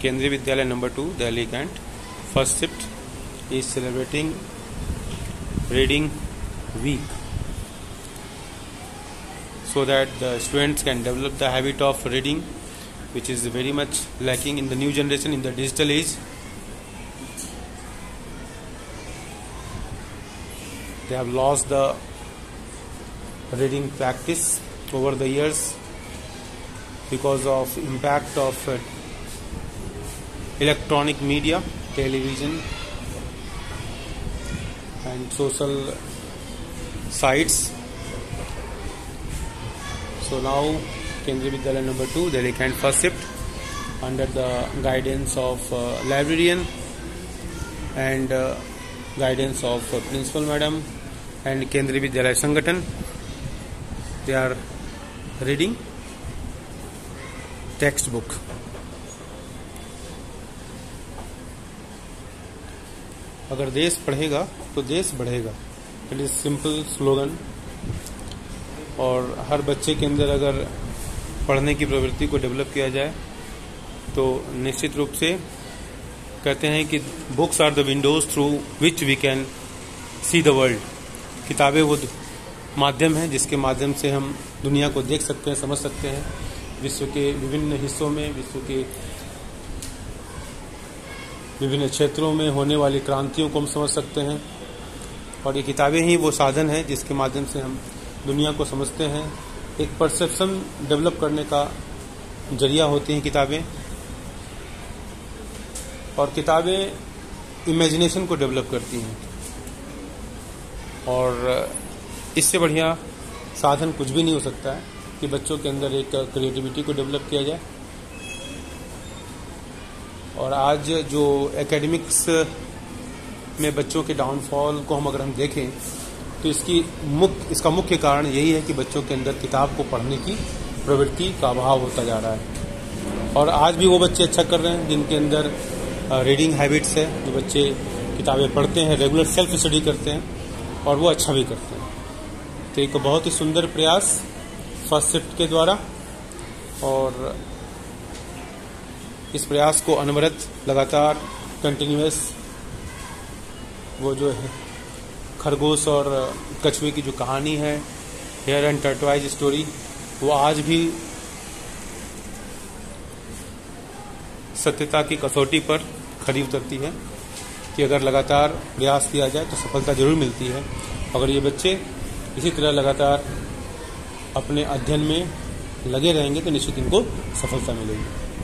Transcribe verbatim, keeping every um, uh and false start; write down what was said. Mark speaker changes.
Speaker 1: Kendriya Vidyalaya number two, Delhi Kant, first shift is celebrating reading week, so that the students can develop the habit of reading, which is very much lacking in the new generation, in the digital age. They have lost the reading practice over the years because of impact of uh, electronic media, television and social sites. So now Kendriya Vidyalaya number two, Delhi Kant first shift, under the guidance of uh, librarian and uh, guidance of uh, principal madam and Kendriya Vidyalaya Sangathan, they are reading textbook. अगर देश पढ़ेगा तो देश बढ़ेगा, it is simple slogan. और हर बच्चे के अंदर अगर पढ़ने की प्रवृत्ति को डेवलप किया जाए तो निश्चित रूप से कहते हैं कि books are the windows through which we can see the world. किताबें वो माध्यम है जिसके माध्यम से हम दुनिया को देख सकते हैं, समझ सकते हैं, विश्व के विभिन्न हिस्सों में, विश्व के विभिन्न क्षेत्रों में होने वाली क्रांतियों को हम समझ सकते हैं। और ये किताबें ही वो साधन है जिसके माध्यम से हम दुनिया को समझते हैं। एक परसेप्शन डेवलप करने का जरिया होती हैं किताबें, और किताबें इमेजिनेशन को डेवलप करती हैं। और इससे बढ़िया साधन कुछ भी नहीं हो सकता है कि बच्चों के अंदर एक क्रिएटिविटी को डेवलप किया जाए। और आज जो एकेडमिक्स में बच्चों के डाउनफॉल को हम अगर हम देखें तो इसकी मुख्य इसका मुख्य कारण यही है कि बच्चों के अंदर किताब को पढ़ने की प्रवृत्ति का अभाव होता जा रहा है। और आज भी वो बच्चे अच्छा कर रहे हैं जिनके अंदर रीडिंग हैबिट्स है, जो बच्चे किताबें पढ़ते हैं, रेगुलर सेल्फ स्टडी करते हैं और वो अच्छा भी करते हैं। तो एक बहुत ही सुंदर प्रयास फर्स्ट शिफ्ट के द्वारा, और इस प्रयास को अनवरत लगातार कंटिन्यूअस वो जो है खरगोश और कछुए की जो कहानी है, हेयर एंड टर्टवाइज स्टोरी, वो आज भी सत्यता की कसौटी पर खरी उतरती है कि अगर लगातार प्रयास किया जाए तो सफलता जरूर मिलती है। अगर ये बच्चे इसी तरह लगातार अपने अध्ययन में लगे रहेंगे तो निश्चित इनको सफलता मिलेगी।